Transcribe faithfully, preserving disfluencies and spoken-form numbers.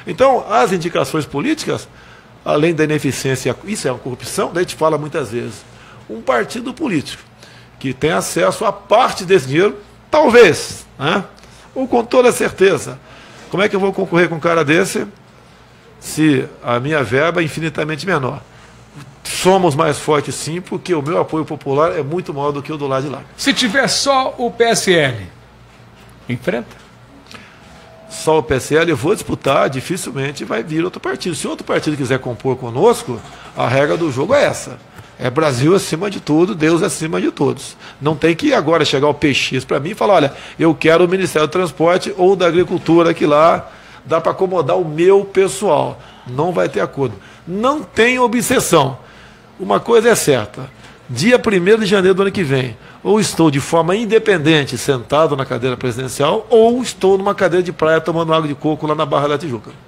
Então, as indicações políticas, além da ineficiência, isso é uma corrupção, daí a gente fala muitas vezes, um partido político que tem acesso a parte desse dinheiro, talvez, né? Ou com toda certeza. Como é que eu vou concorrer com um cara desse se a minha verba é infinitamente menor? Somos mais fortes sim, porque o meu apoio popular é muito maior do que o do lado de lá. Se tiver só o P S L, enfrenta? Só o P S L eu vou disputar, dificilmente vai vir outro partido. Se outro partido quiser compor conosco, a regra do jogo é essa. É Brasil acima de tudo, Deus acima de todos. Não tem que agora chegar o P X para mim e falar, olha, eu quero o Ministério do Transporte ou da Agricultura, que lá dá para acomodar o meu pessoal. Não vai ter acordo. Não tem obsessão. Uma coisa é certa, dia primeiro de janeiro do ano que vem, ou estou de forma independente sentado na cadeira presidencial, ou estou numa cadeira de praia tomando água de coco lá na Barra da Tijuca.